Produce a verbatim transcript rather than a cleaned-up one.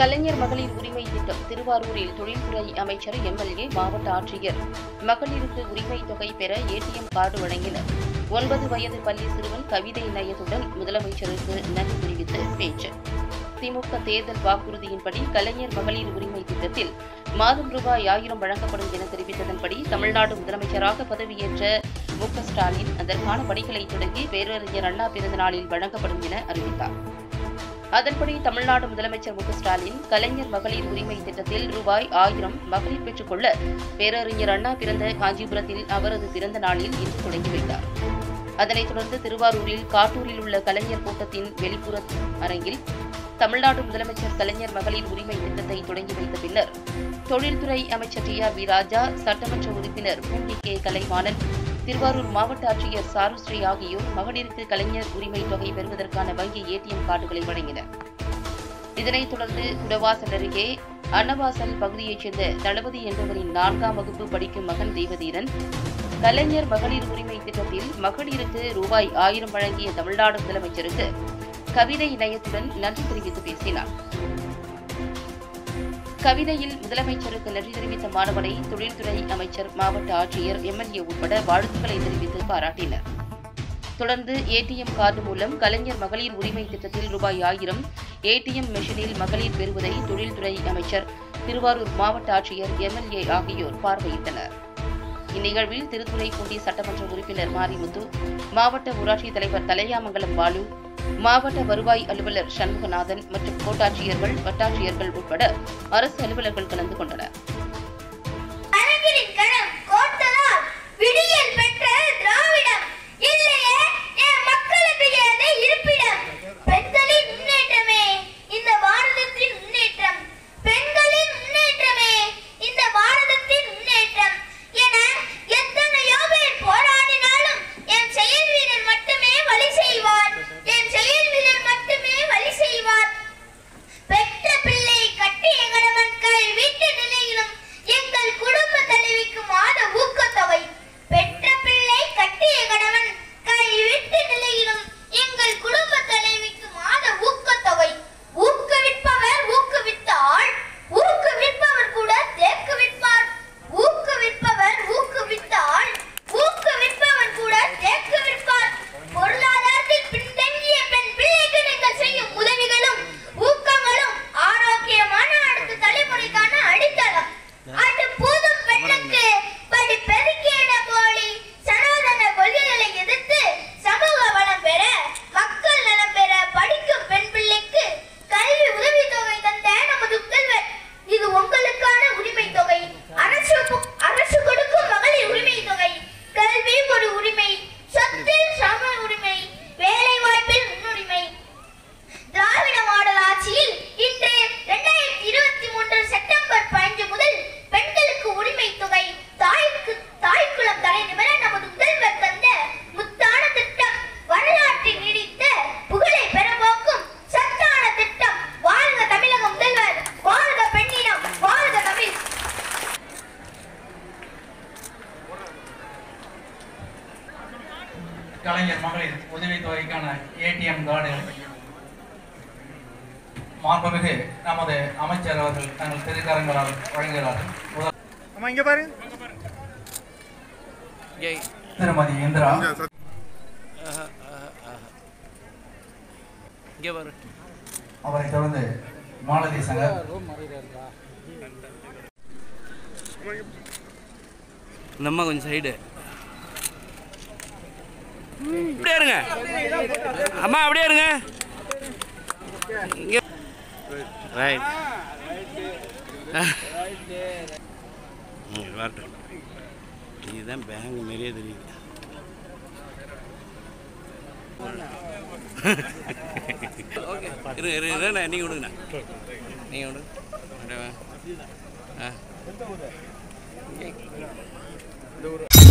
கலைஞர் மகளிர் உரிமை திட்டம் திருவாரூரில் தொழில்துறை அமைச்சர், எம்எல்ஏ, மாவட்ட ஆட்சியர் மகளிருக்கு உரிமை தொகை பெற ஏடிஎம் கார்டு வழங்கினர். ஒன்பது வயது பள்ளி சிறுவன் கவிதை நயத்துடன் முதலமைச்சருக்கு நன்றி தெரிவித்து பேச்சு. திமுக தேர்தல் வாக்குறுதியின்படி கலைஞர் மகளிர் உரிமை திட்டத்தில் மாதம் ரூபாய் ஆயிரம் வழங்கப்படும் என தெரிவித்ததன்படி தமிழ்நாடு முதலமைச்சராக பதவியேற்ற மு க ஸ்டாலின் அதற்கான பணிகளை தொடங்கி பேரறிஞர் அண்ணா பிறந்த நாளில் வழங்கப்படும் என அறிவித்தார். அதன்படி தமிழ்நாடு முதலமைச்சர் மு க ஸ்டாலின் கலைஞர் மகளிர் உரிமை திட்டத்தில் ரூபாய் ஆயிரம் மகளிர் பெற்றுக் கொள்ள பேரறிஞர் அண்ணா பிறந்த காஞ்சிபுரத்தில் அவரது பிறந்த நாளில் இன்று தொடங்கி வைத்தார். அதனைத் தொடர்ந்து திருவாரூரில் காட்டூரில் உள்ள கலைஞர் கூட்டத்தின் வெளிப்புற அரங்கில் தமிழ்நாடு முதலமைச்சர் கலைஞர் மகளிர் உரிமை திட்டத்தை தொடங்கி வைத்த பின்னர் தொழில்துறை அமைச்சர் டி ஆர் வி ராஜா, சட்டமன்ற உறுப்பினர் லிகே கலைவாணன், திருவாரூர் மாவட்ட ஆட்சியர் சாருஸ்ரீ ஆகியோர் மகளிருக்கு கலைஞர் உரிமை தொகை பெறுவதற்கான வங்கி ஏடிஎம் கார்டுகளை வழங்கினர். இதனைத் தொடர்ந்து குடவாசல் அருகே அன்னவாசல் பகுதியைச் சேர்ந்த தளபதி என்பவரின் நான்காம் வகுப்பு படிக்கும் மகன் தெய்வதீரன் கலைஞர் மகளிர் உரிமை திட்டத்தில் மகளிருக்கு ரூபாய் ஆயிரம் வழங்கிய தமிழ்நாடு முதலமைச்சருக்கு கவிதை நயத்துடன் நன்றி தெரிவித்து பேசினார். கவிதையில் முதலமைச்சருக்கு நன்றி தெரிவித்த மாணவனை தொழில்துறை அமைச்சர், மாவட்ட ஆட்சியர், எம்எல்ஏ உட்பட வாழ்த்துக்களை தெரிவித்து பாராட்டினர். தொடர்ந்து ஏடிஎம் கார்டு மூலம் கலைஞர் மகளிர் உரிமை திட்டத்தில் ரூபாய் ஆயிரம் ஏடிஎம் மெஷினில் மகளிர் பெறுவதை தொழில்துறை அமைச்சர், திருவாரூர் மாவட்ட ஆட்சியர், எம்எல்ஏ ஆகியோர் பார்வையிட்டனர். இந்நிகழ்வில் திருத்துறைப்பூண்டி சட்டமன்ற உறுப்பினர் மாரிமுத்து, மாவட்ட ஊராட்சித் தலைவர் தலையாமங்கலம் பாலு, மாவட்ட வருவாய் அலுவலர் சண்முகநாதன் மற்றும் கோட்டாட்சியர்கள், வட்டாட்சியர்கள் உட்பட அரசு அலுவலர்கள் கலந்து கொண்டனர். கலைஞர் மகளிர் உதவித்தொகைக்கான ஏடிஎம் கார்டு மாண்புமிகு நமது அமைச்சர் அவர்கள் தங்கள் திருக்கரங்களால் வழங்குகிறார்கள். திருமதி இந்திரா, அவரை தொடர்ந்து மாலதி சங்கர், நம்ம கொஞ்சம் சைடு அப்படியே இருங்க அம்மா, அப்படியே இருங்க. ரைட் வரட்டும். இதுதான் பேங்க் மாரியே தெரியுது. இரு இரு இரு நீங்கள் விடுங்கண்ணா, நீங்கள் விடுங்க. ஆ